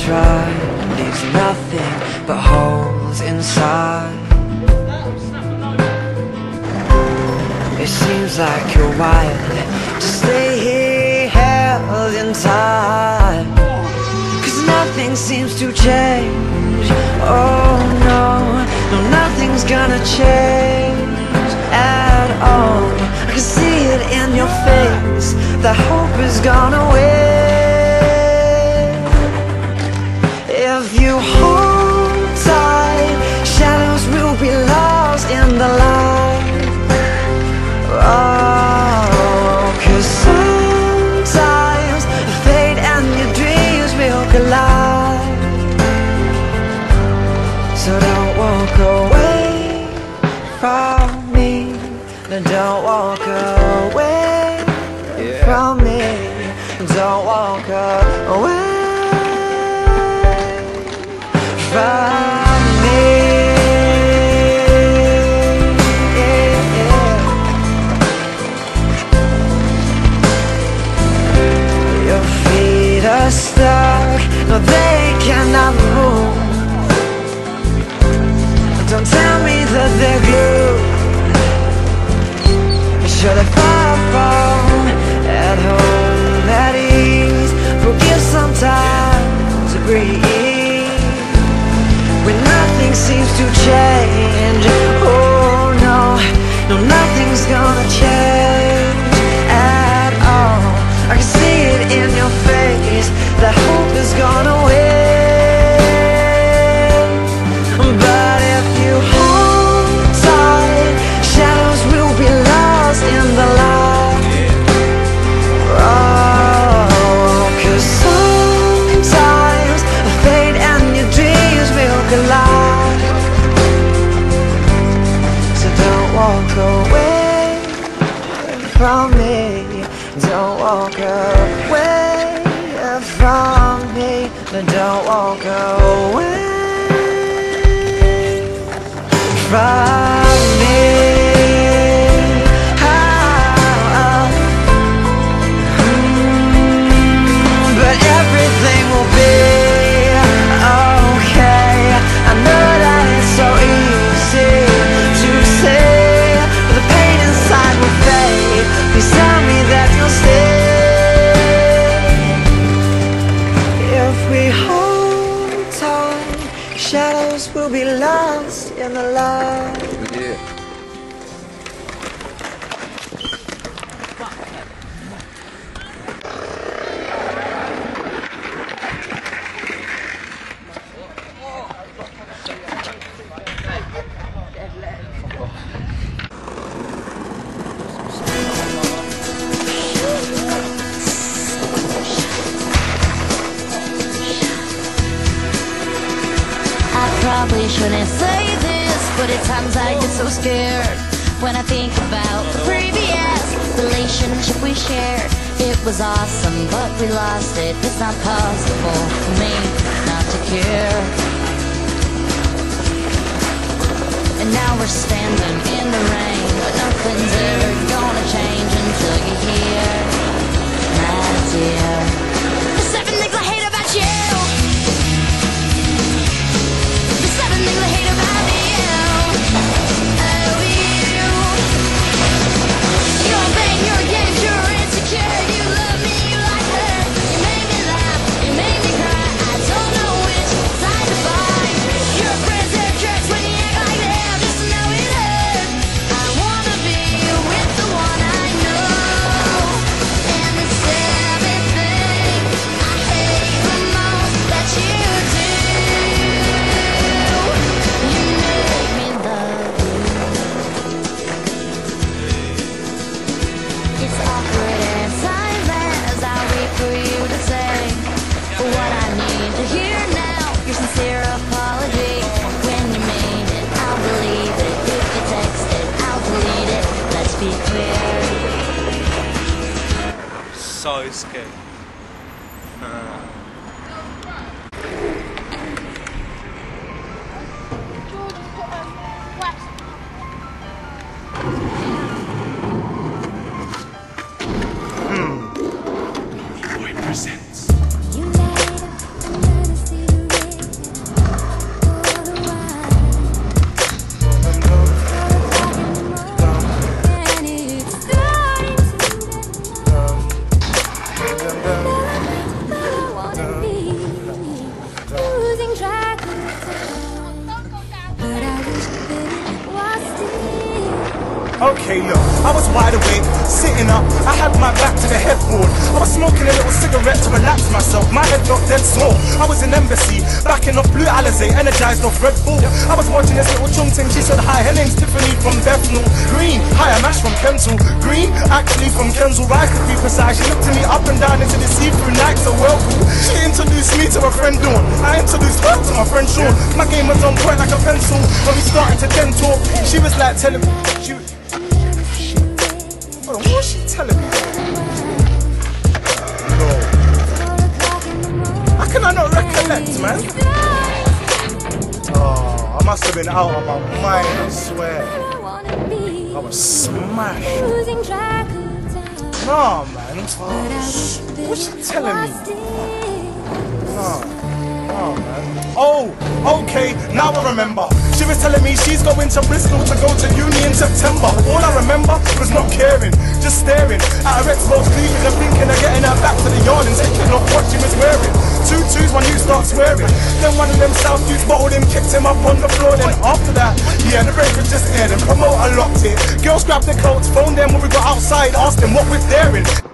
try, leaves nothing but holes inside. It seems like you're wired to stay here held in time, 'cause nothing seems to change. Oh no, no, nothing's gonna change at all. I can see it in your face, the hope is gone away. If you hold tight, shadows will be lost in the light. Oh, 'cause sometimes fate and your dreams will collide. So don't walk away from me, no, don't walk away from me, don't walk away from me. Your feet are stuck, no, they cannot move. Don't tell me that they're glued. Should I fall at home at ease? Forgive some time to breathe when nothing seems to change. Oh no, no, nothing's gonna change at all. I can see it in your face, the hope is gone away. But if you hold tight, shadows will be lost in the light. Oh, 'cause sometimes fate and your dreams will collide. So don't walk away from me, don't walk away from me, don't walk away from me. But everything will be okay. I know that it's so easy to say, but the pain inside will fade. Please tell me that you'll stay. If we hold tight, shadows will be lost in the light. Yeah. Probably shouldn't say this, but at times I get so scared when I think about the previous relationship we shared. It was awesome, but we lost it. It's not possible for me not to care. And now we're standing in the rain, but nothing's ever gonna change until you're here, my dear. The 7 things I hate about you. Things I hate about you. Oh, you. You're vain, you're games, you're insecure. You love me, you like her. You made me laugh, you made me cry. I don't know which side to find. Your friends, they're jerks when you act like them. Just to know it hurts. I wanna be with the one I know. And the 7 things I hate the most that you do. It's awkward and silent as I wait for you to say what I need to hear now. Your sincere apology. When you mean it, I'll believe it. If you text it, I'll delete it. Let's be clear. So scared. Presents. You made a fantasy Sitting up, I had my back to the headboard. I was smoking a little cigarette to relax myself. My head felt dead sore. I was in embassy, backing off Blue Alizé, energized off Red Bull. I was watching this little chung thing. She said, hi, her name's Tiffany from Bethnal Green. Hi, I'm Ash from Kensal Green, actually from Kensal Rise to be precise. She looked at me up and down into the see-through night, so well cool. She introduced me to her friend Dawn. I introduced her to my friend Sean. My game was on point like a pencil. When we started to then talk, she was like telling me, hold on, what was she telling me? No. How can I not recollect, man? Oh, I must have been out of my mind, I swear. I was smashed. Nah, man. What's she telling me? Oh, man. Oh, okay, now I remember. She was telling me she's going to Bristol to go to uni in September. All I remember was not caring, just staring at her ex-boss leaving and thinking of getting her back to the yard and taking off what she was wearing. 2 twos, my new start swearing. Then one of them South Dudes bottled him, kicked him up on the floor. Then after that, yeah, the rave was just aired and promoter locked it. Girls grabbed their coats, phoned them when we got outside, asked them what we're daring.